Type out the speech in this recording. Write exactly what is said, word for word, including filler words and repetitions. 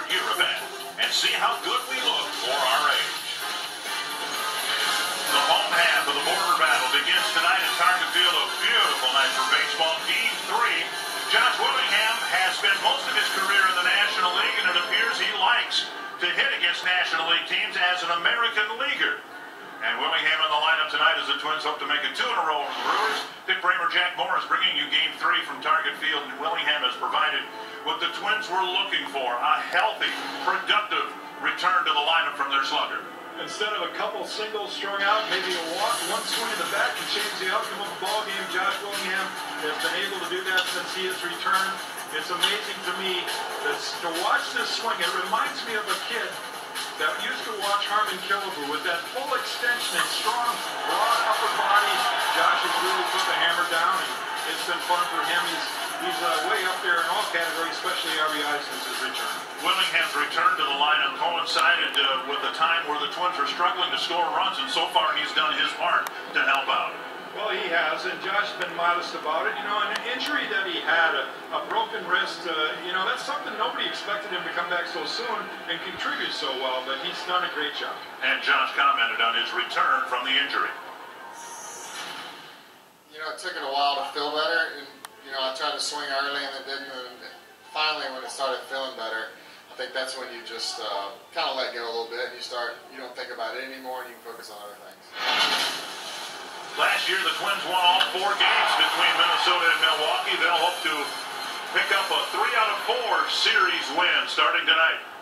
year event and see how good we look for our age. The home half of the border battle begins tonight at Target Field. A beautiful night for baseball. Game three. Josh Willingham has spent most of his career in the National League, and it appears he likes to hit against National League teams as an American leaguer. And Willingham in the lineup tonight as the Twins hope to make it two in a row for the Brewers. Dick Bramer, Jack Morris bringing you game three from Target Field. And Willingham has provided what the Twins were looking for, a healthy, productive return to the lineup from their slugger. Instead of a couple singles strung out, maybe a walk, one swing in the bat can change the outcome of the ball game. Josh Willingham has been able to do that since he has returned. It's amazing to me that to watch this swing, it reminds me of a kid that used to watch Harmon Killebrew with that full extension and strong, broad upper body. Josh has really put the hammer down, and it's been fun for him. He's, he's uh, way up there in all categories, especially R B I since his return. Willingham's return to the lineup coincided uh, with a time where the Twins were struggling to score runs, and so far he's done his part to help out. Well, he has, and Josh has been modest about it. You know, an injury that he had, a, a broken wrist, uh, you know, that's something nobody expected him to come back so soon and contribute so well, but he's done a great job. And Josh commented on his return from the injury. You know, it took it a while to feel better, and, you know, I tried to swing early and it didn't, and finally when it started feeling better, I think that's when you just uh, kind of let go a little bit, and you start, you don't think about it anymore, and you can focus on other things. Last year, the Twins won all four games between Minnesota and Milwaukee. They'll hope to pick up a three out of four series win starting tonight.